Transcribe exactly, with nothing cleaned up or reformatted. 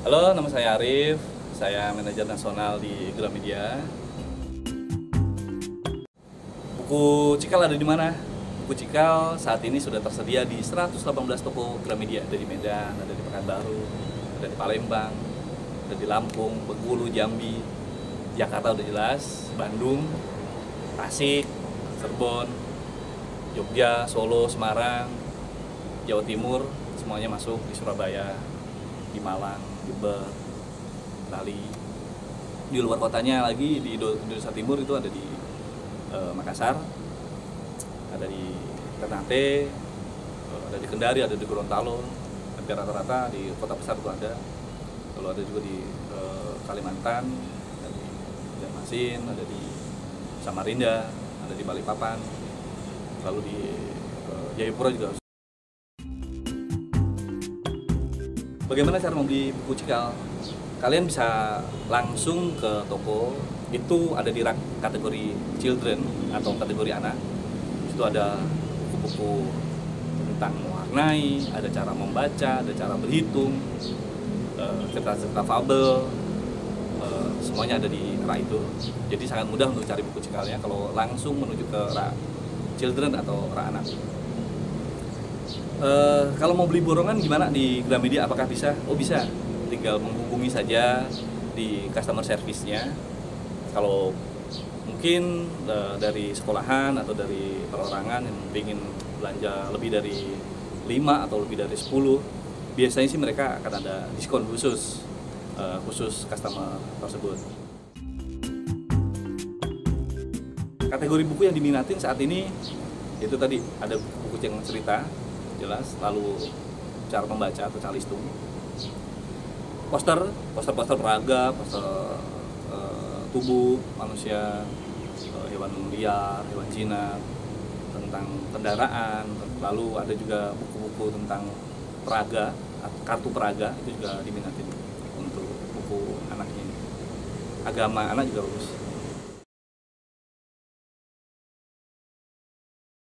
Halo, nama saya Arif. Saya manajer nasional di Gramedia. Buku Cikal ada di mana? Buku Cikal saat ini sudah tersedia di seratus delapan belas toko Gramedia. Ada di Medan, ada di Pekanbaru, ada di Palembang, ada di Lampung, Bengkulu, Jambi, Jakarta udah jelas, Bandung, Tasik, Cirebon, Jogja, Solo, Semarang, Jawa Timur, semuanya masuk, di Surabaya, di Malang, Jember, Bali. Di luar kotanya lagi di Indonesia Timur itu ada di eh, Makassar, ada di Ternate, eh, ada di Kendari, ada di Gorontalo. Hampir rata-rata di kota besar itu ada. Lalu ada juga di eh, Kalimantan, ada di Banjarmasin, ada di Samarinda, ada di Balikpapan, lalu di eh, Jayapura juga. Bagaimana cara membeli buku Cikal? Kalian bisa langsung ke toko, itu ada di rak kategori children atau kategori anak. Itu ada buku-buku tentang mewarnai, ada cara membaca, ada cara berhitung, cerita-cerita fabel, semuanya ada di rak itu. Jadi sangat mudah untuk cari buku Cikalnya kalau langsung menuju ke rak children atau rak anak. Uh, kalau mau beli borongan gimana di Gramedia, apakah bisa? Oh bisa, tinggal menghubungi saja di customer service-nya. Kalau mungkin uh, dari sekolahan atau dari perorangan yang ingin belanja lebih dari lima atau lebih dari sepuluh, biasanya sih mereka akan ada diskon khusus uh, khusus customer tersebut. Kategori buku yang diminatin saat ini itu tadi ada buku-buku yang cerita jelas, lalu cara membaca atau calistung, poster, poster-poster peraga, poster uh, tubuh manusia, uh, hewan liar, hewan jinak, tentang kendaraan, lalu ada juga buku-buku tentang peraga, kartu peraga itu juga diminatin untuk buku anak ini. Agama anak juga bagus.